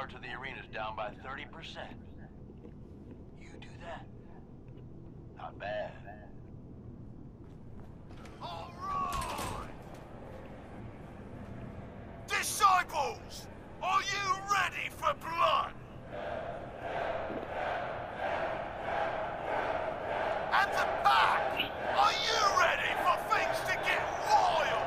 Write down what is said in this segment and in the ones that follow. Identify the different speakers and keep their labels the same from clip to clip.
Speaker 1: power to the arena's down by 30%. You do that? Not bad.
Speaker 2: All right! Disciples! Are you ready for blood? At the back! Are you ready for things to get royal?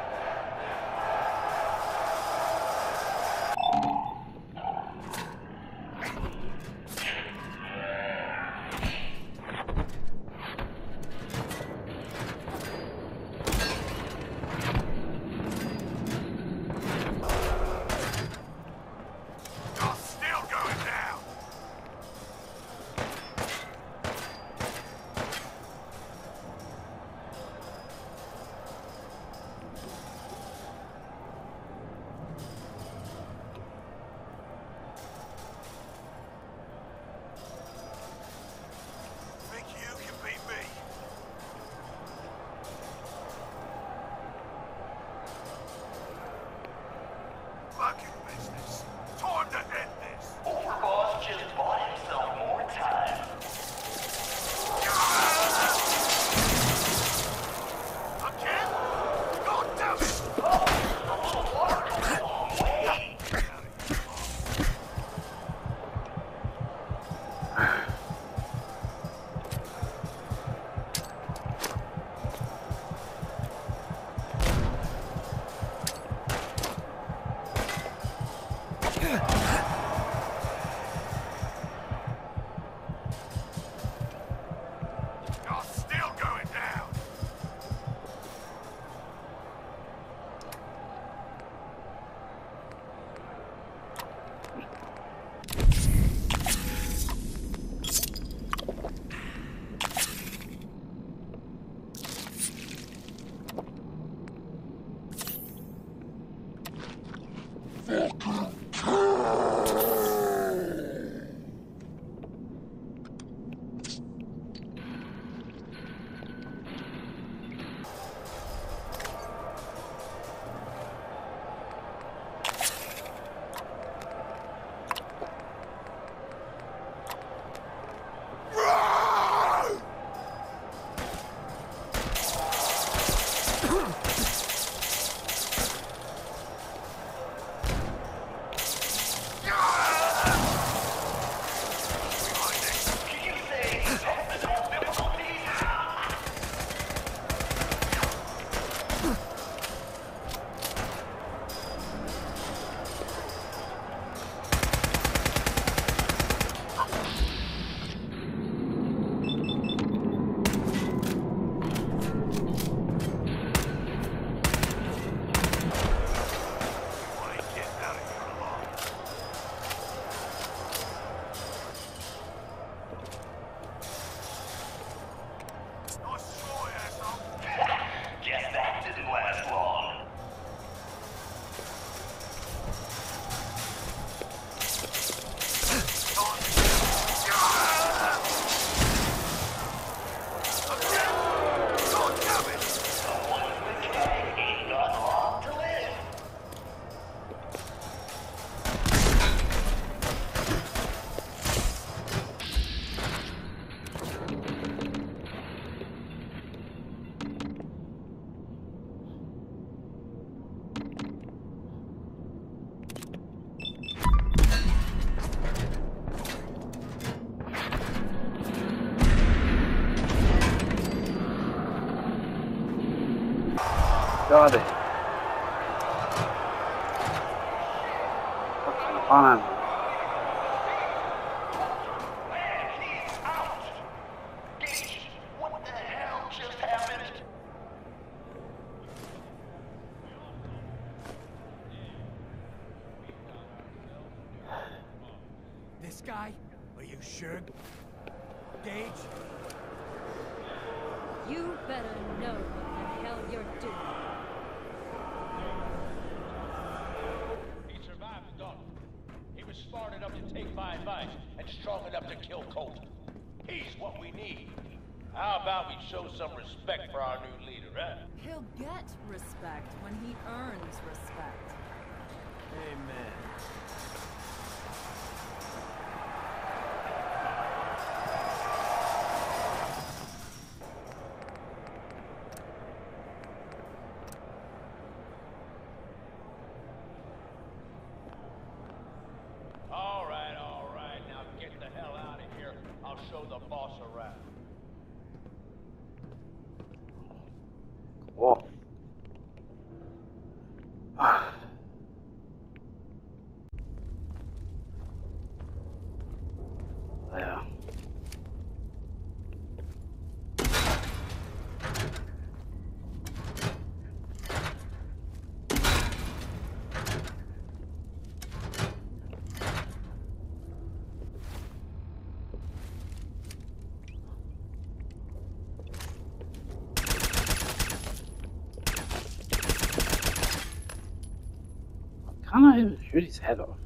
Speaker 3: Got it. What's fun?
Speaker 1: What the hell just happened?
Speaker 4: This guy? Are you sure? Gage?
Speaker 5: You better know what the hell you're doing.
Speaker 1: He survived the gauntlet. He was smart enough to take my advice and strong enough to kill Colton. He's what we need. How about we show some respect for our new leader, huh?
Speaker 5: He'll get respect when he earns respect.
Speaker 4: Amen.
Speaker 3: Can't I even shoot his head off?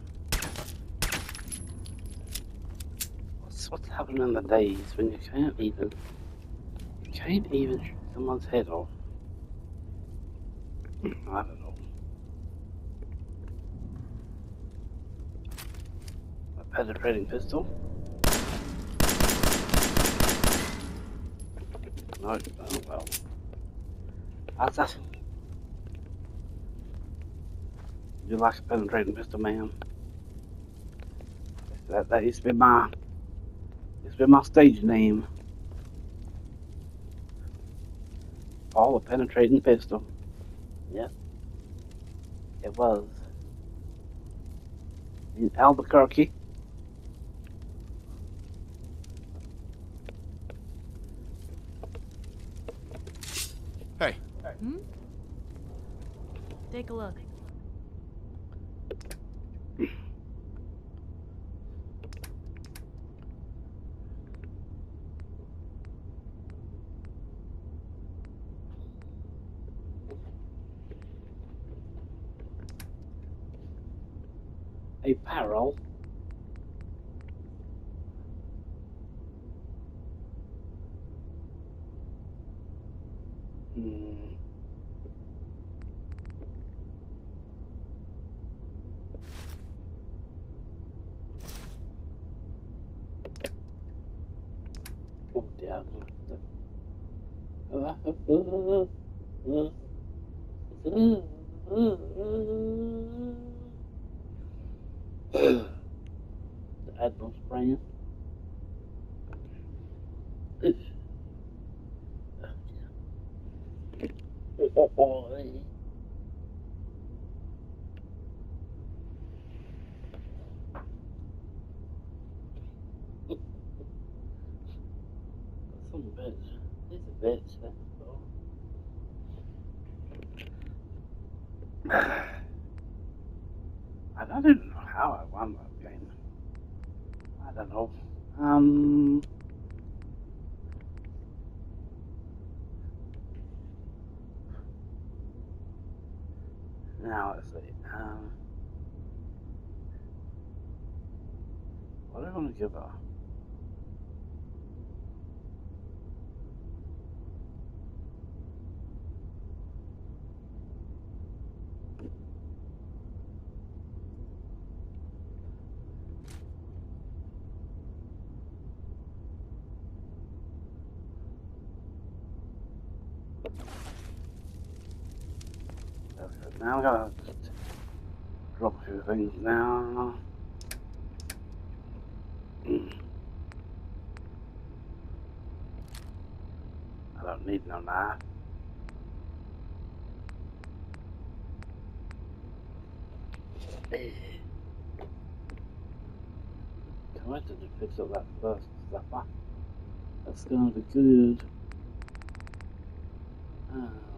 Speaker 3: What's happening in the days when you can't even shoot someone's head off? I don't know. A penetrating pistol? No, oh well. How's that? You like a penetrating pistol, man? That used to be my stage name. Paul, a penetrating pistol. Yep. It was. In Albuquerque.
Speaker 2: Hey.
Speaker 5: Hmm? Take a look.
Speaker 3: A barrel. Oh dear. The Admiral's brand. Some bitch. He's a bitch. I don't even know how I won that game. I don't know. Now let's see. What do I want to give her? Now I gotta just drop a few things now. I don't need no knife. I wanted to fix up that first stuff. That's gonna be good.